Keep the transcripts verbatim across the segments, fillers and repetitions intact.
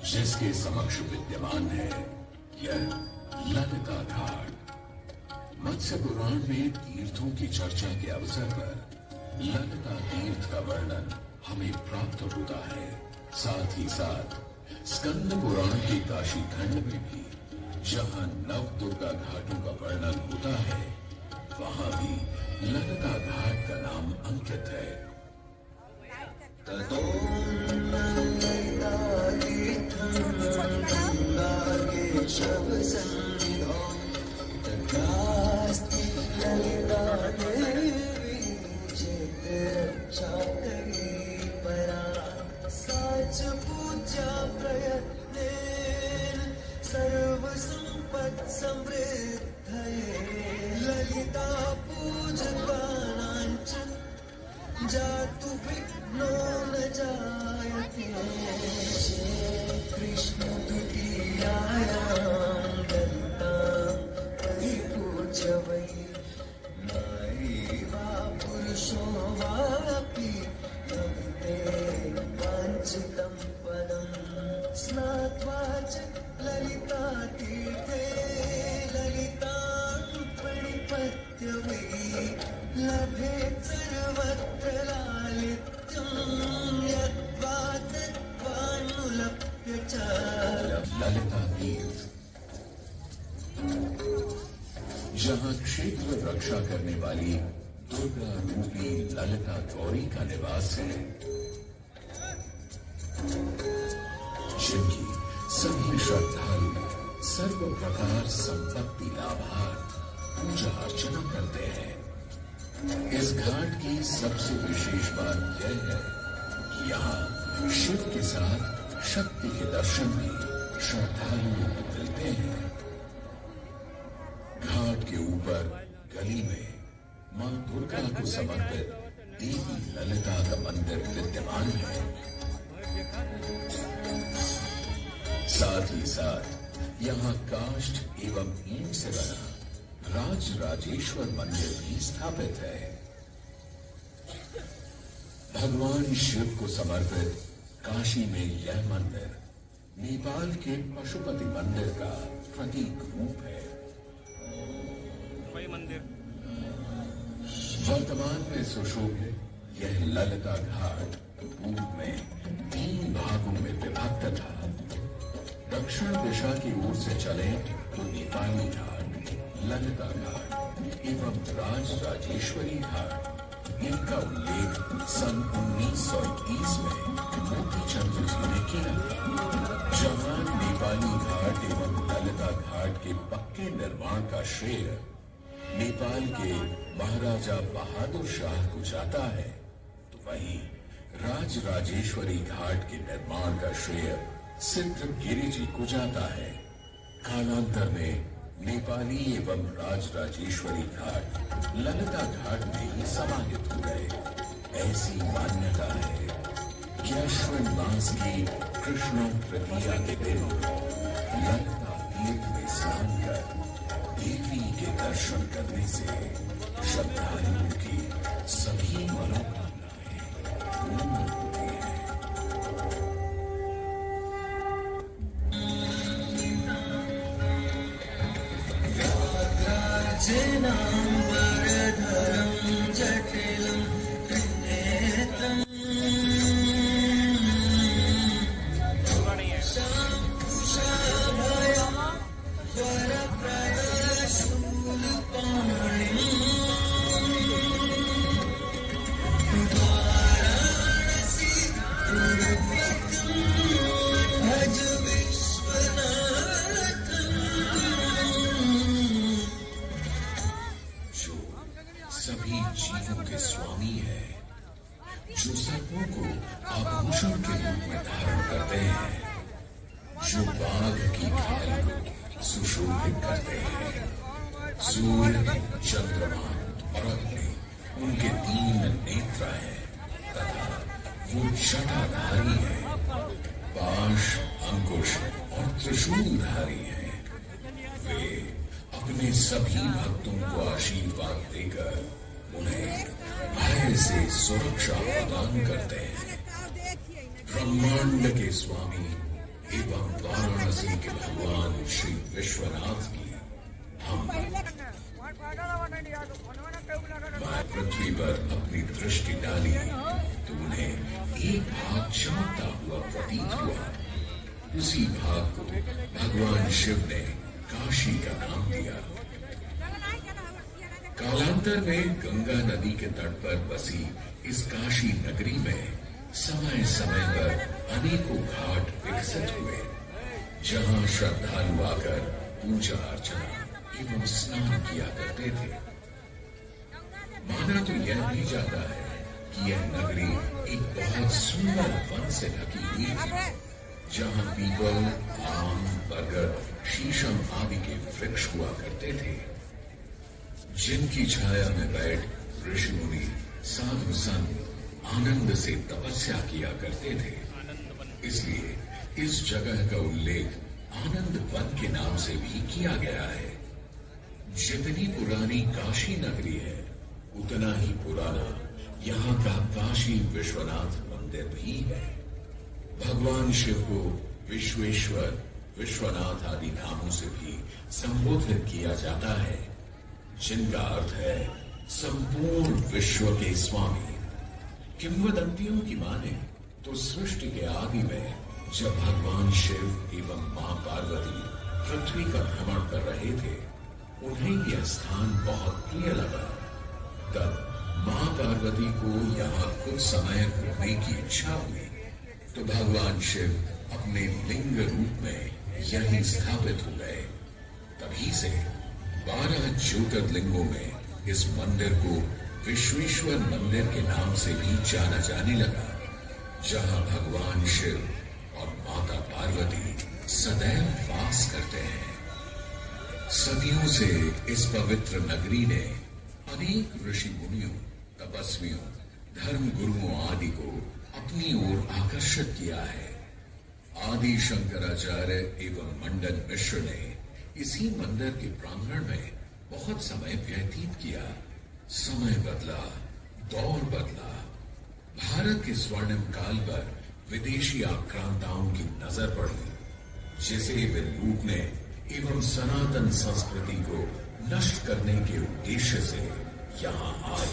जिसके समक्ष विद्यमान है यह ललिता घाट। मत्स्य पुराण में तीर्थों की चर्चा के अवसर पर ललिता तीर्थ का वर्णन हमें प्राप्त होता है। साथ ही साथ स्कंद पुराण के काशी खंड में भी जहां नव दुर्गा घाटों का वर्णन होता है, वहां भी ललिता घाट का नाम अंकित है। सर्व संपत् समृद्धये ललिता पूजकानांच जातु विघ्नो न जायते। कृष्ण द्वितीयायां ललिता परिपूज्य वै नारी वा पुरुषो वापि लभते वाञ्छितं पदम्। स्नात्वा च ललिता तीर्थे ललितां प्रणिपत्य वै लभेत् सर्वत्र लालित्यं यद्वा तद्वानुलप्य च। ललिता तीर्थ जहां क्षेत्र रक्षा करने वाली दुर्गा रूपी ललिता गौरी का निवास है, जिनकी सभी श्रद्धालु सर्व प्रकार संपत्ति लाभार्थ पूजा अर्चना करते हैं। इस घाट की सबसे विशेष बात यह है कि यहाँ शिव के साथ शक्ति के दर्शन भी श्रद्धालुओं को मिलते हैं। घाट के ऊपर गली में मां दुर्गा को समर्पित देवी ललिता का मंदिर विद्यमान है। साथ ही साथ यहाँ काष्ठ एवं ईंट से बना राज राजेश्वर मंदिर भी स्थापित है। भगवान शिव को समर्पित काशी में यह मंदिर नेपाल के पशुपति मंदिर का प्रतीक रूप है। मंदिर वर्तमान में सुशोभित यह ललिता घाट पूर्व में तीन भागों में विभक्त था। दक्षिण दिशा की ओर से चले तो नेपाली घाट, ललिता घाट एवं राज राजेश्वरी घाट। इनका उल्लेख सन उन्नीस सौ इक्कीस में मोतीचंद जी ने किया था। जहां नेपाली घाट एवं ललिता घाट के पक्के निर्माण का श्रेय नेपाल के महाराजा बहादुर शाह को जाता है, तो वहीं राज राजेश्वरी घाट के निर्माण का श्रेय सिद्ध गिरि जी को जाता है। कालांतर में नेपाली एवं राज राजेश्वरी घाट ललिता घाट में ही समाहित हो गए। ऐसी मान्यता है कि अश्विन मास की कृष्ण तृतीया के दिन ललिता तीर्थ में स्नान कर देवी के दर्शन करने से श्रद्धालुओं की सभी मनोकामनाएं पूर्ण होती हैं। वरधरं जटिलं त्रिनेत्रम् शांकुशाभयं वरप्रदशूलपाणिम् वाराणसी पुरपतिं भज विश्वनाथम्। सभी जीवों के स्वामी है, जो सर्पों को आभूषण के रूप में धारण करते हैं, जो बाघ की खाल को सुशोभित करते हैं। सूर्य, चंद्रमा और अग्नि उनके तीन नेत्र हैं तथा वो जटाधारी है, पाश, अंकुश और त्रिशूलधारी है। वे अपने सभी भक्तों को आशीर्वाद देकर उन्हें भय से सुरक्षा प्रदान करते हैं। ब्रह्मांड के स्वामी एवं वाराणसी के भगवान श्री विश्वनाथ की हम मैं पृथ्वी पर अपनी दृष्टि डाली तो उन्हें एक भाग चमकता हुआ प्रतीत हुआ। उसी भाग को भगवान शिव ने काशी का नाम दिया। कालांतर में गंगा नदी के तट पर बसी इस काशी नगरी में समय समय पर अनेकों घाट विकसित हुए, जहां श्रद्धालु आकर पूजा अर्चना एवं स्नान किया करते थे। माना तो यह भी जाता है कि यह नगरी एक बहुत सुंदर वन से ढकी हुई थी, जहां पीपल, आम, बरगद, शीशम आदि के वृक्ष हुआ करते थे, जिनकी छाया में बैठ ऋषि मुनि साधु संत आनंद से तपस्या किया करते थे। इसलिए इस जगह का उल्लेख आनंद वन के नाम से भी किया गया है। जितनी पुरानी काशी नगरी है, उतना ही पुराना यहाँ का काशी विश्वनाथ मंदिर भी है। भगवान शिव को विश्वेश्वर, विश्वनाथ आदि नामों से भी संबोधित किया जाता है, जिनका अर्थ है संपूर्ण विश्व के स्वामी। किंवदंतियों की माने तो सृष्टि के आदि में जब भगवान शिव एवं मां पार्वती पृथ्वी का भ्रमण कर रहे थे, उन्हें यह स्थान बहुत प्रिय लगा। तब मां पार्वती को यहाँ कुछ समय रुकने की इच्छा हुई, तो भगवान शिव अपने लिंग रूप में यहीं स्थापित हो गए। तभी से बारह ज्योतिर्लिंगों में इस मंदिर को विश्वेश्वर मंदिर के नाम से भी जाना जाने लगा, जहां भगवान शिव और माता पार्वती सदैव वास करते हैं। सदियों से इस पवित्र नगरी ने अनेक ऋषि मुनियों, तपस्वियों, धर्म गुरुओं आदि को अपनी ओर आकर्षित किया है। आदि शंकराचार्य एवं मंडन मिश्र ने इसी मंदिर के प्रांगण में बहुत समय व्यतीत किया। समय बदला, दौर बदला। भारत के स्वर्णिम काल पर विदेशी आक्रांताओं की नजर पड़ी, जिसे वे लूटने एवं सनातन संस्कृति को नष्ट करने के उद्देश्य से यहाँ आए।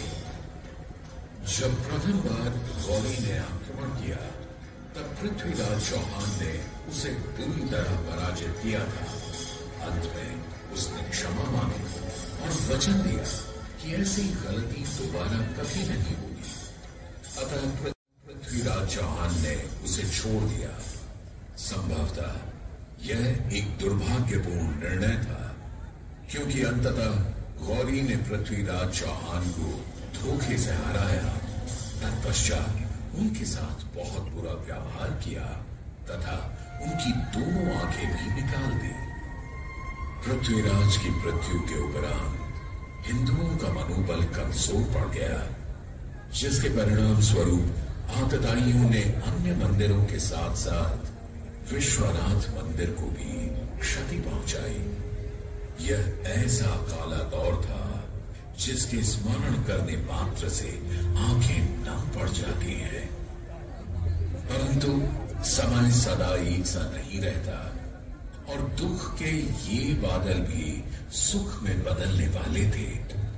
जब प्रथम बार गौरी ने आक्रमण किया, तब पृथ्वीराज चौहान ने उसे पूरी तरह पराजित किया था। अंत में उसने क्षमा मांगी और वचन दिया कि ऐसी गलती दोबारा कभी नहीं होगी। अतः पृथ्वीराज चौहान ने उसे छोड़ दिया। संभवतः यह एक दुर्भाग्यपूर्ण निर्णय था, क्योंकि अंततः गौरी ने पृथ्वीराज चौहान को धोखे से हराया। तत्पश्चात उनके साथ बहुत बुरा व्यवहार किया तथा उनकी दोनों आंखें भी निकाल दी। पृथ्वीराज की मृत्यु के उपरांत हिंदुओं का मनोबल कमजोर पड़ गया, जिसके परिणाम स्वरूप आतताइयों ने अन्य मंदिरों के साथ साथ विश्वनाथ मंदिर को भी क्षति पहुंचाई। यह ऐसा काला दौर था जिसके स्मरण करने मात्र से आंखें नम पड़ जाती हैं। परंतु समय सदा एक सा नहीं रहता और दुख के ये बादल भी सुख में बदलने वाले थे।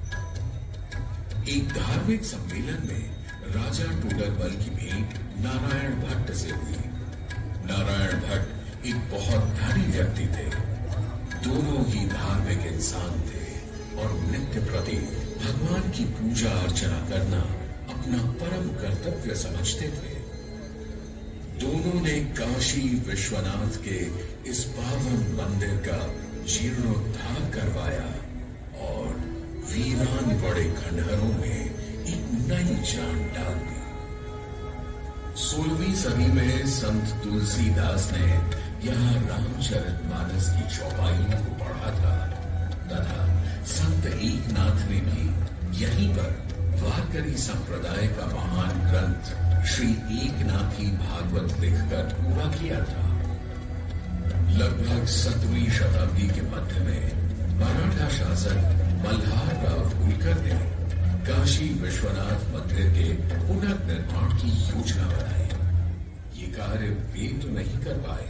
एक धार्मिक सम्मेलन में राजा टोडरमल की भेंट नारायण भट्ट से हुई। नारायण भट्ट एक बहुत धनी व्यक्ति थे। दोनों ही धार्मिक इंसान थे और नित्य प्रति भगवान की पूजा अर्चना करना अपना परम कर्तव्य समझते थे। दोनों ने काशी विश्वनाथ के इस पावन मंदिर का जीर्णोद्धार करवाया और वीरान पड़े खंडहरों में एक नई जान डाल दी। सोलहवीं सदी में संत तुलसीदास ने यहाँ रामचरितमानस की चौपाइयों को पढ़ा था तथा संत एकनाथ ने भी यहीं पर वारकरी संप्रदाय का महान ग्रंथ श्री एकनाथी भागवत लिखकर पूरा किया था। लगभग सत्रहवीं शताब्दी के मध्य में मराठा शासक मल्हार राव होलकर ने काशी विश्वनाथ मंदिर के पुनर्निर्माण की योजना बनाई। ये कार्य वे तो नहीं कर पाए,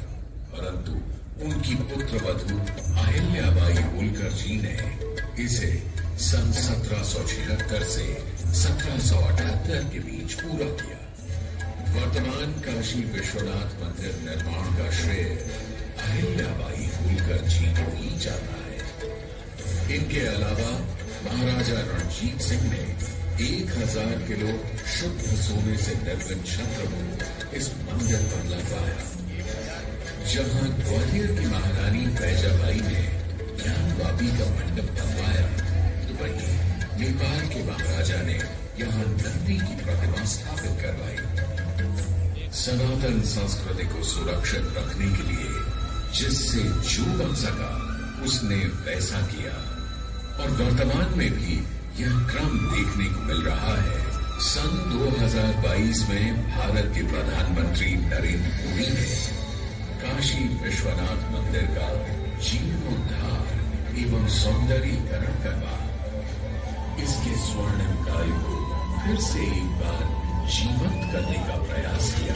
परंतु उनकी पुत्रवधू अहिल्याबाई होलकर जी ने इसे सन सत्रह सौ छिहत्तर से सत्रह सौ अठहत्तर के बीच पूरा किया। वर्तमान काशी विश्वनाथ मंदिर निर्माण का श्रेय अहिल्याबाई होलकर जी को ही जाता है। इनके अलावा महाराजा रणजीत सिंह ने एक हजार किलो शुद्ध सोने से निर्मित छत्र को इस मंदिर पर लगवाया। जहां ग्वालियर की महारानी फैजाबाई ने ज्ञानवापी का मंडप बनवाया, तो वहीं नेपाल के महाराजा ने यहां नंदी की प्रतिमा स्थापित करवाई। सनातन संस्कृति को सुरक्षित रखने के लिए जिससे जो बन सका उसने वैसा किया, और वर्तमान में भी यह क्रम देखने को मिल रहा है। सन दो हज़ार बाईस में भारत के प्रधानमंत्री नरेंद्र मोदी ने काशी विश्वनाथ मंदिर का जीर्णोद्धार एवं सौंदर्यीकरण करवा इसके स्वर्णिम काल को फिर से एक बार जीवंत करने का प्रयास किया।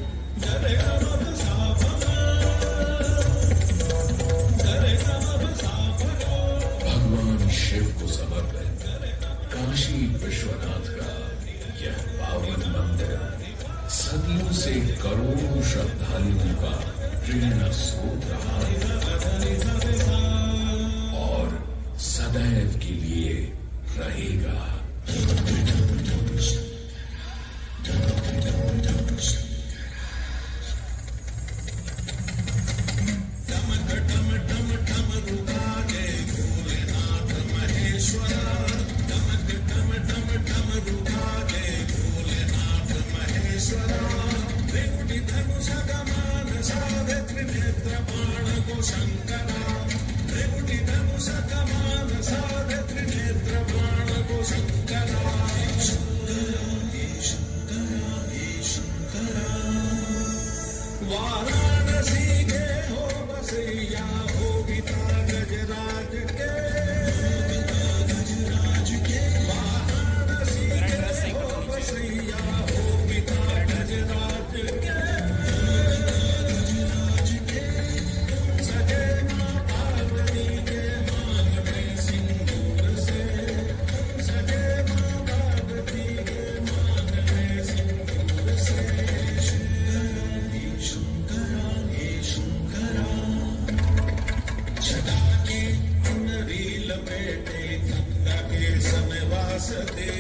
भगवान शिव को समर्पित काशी विश्वनाथ का यह पावन मंदिर सदियों से करोड़ों श्रद्धालुओं का प्रेरणा स्रोत रहा है और सदैव के लिए रहेगा। वाराणसी के हो बसैया हो गीता गजराज के गजराज के वाराणसी के हो बसैया हो गीता गजराज के गजराज के सजे मां पार्वती के मांग में सिंदूर से सजे मां पार्वती के मांग में सिंदूर से बेटे गंगा के समवास दे